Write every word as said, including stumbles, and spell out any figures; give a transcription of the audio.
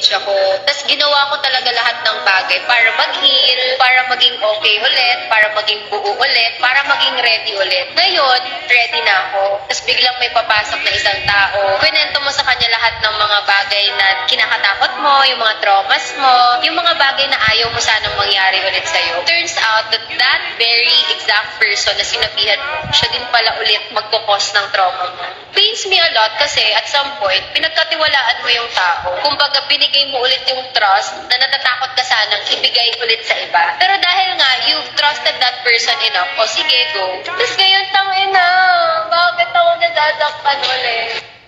nag-change ako. Tapos ginawa ko talaga lahat ng bagay para mag-heal, para maging okay ulit, para maging buo ulit, para maging ready ulit. Ngayon, ready na ako. Tapos biglang may papasok na isang tao. Kwento mo sa kanya lahat ng mga bagay na kinakatakot mo, yung mga traumas mo, yung mga bagay na ayaw mo sanang mangyari ulit sa'yo. Turns out that that very exact person na sinabihan mo, siya din pala ulit magkukos ng trauma mo. Pains me a lot kasi at some point, pinagkatiwalaan mo yung tao. Kumbaga, binigay mo ulit yung trust na natatakot ka sanang ibigay ulit sa iba. Pero dahil nga, you've trusted that person enough, o sige, go. Tapos ngayon, tangina, bakit ako nadadakpan ulit?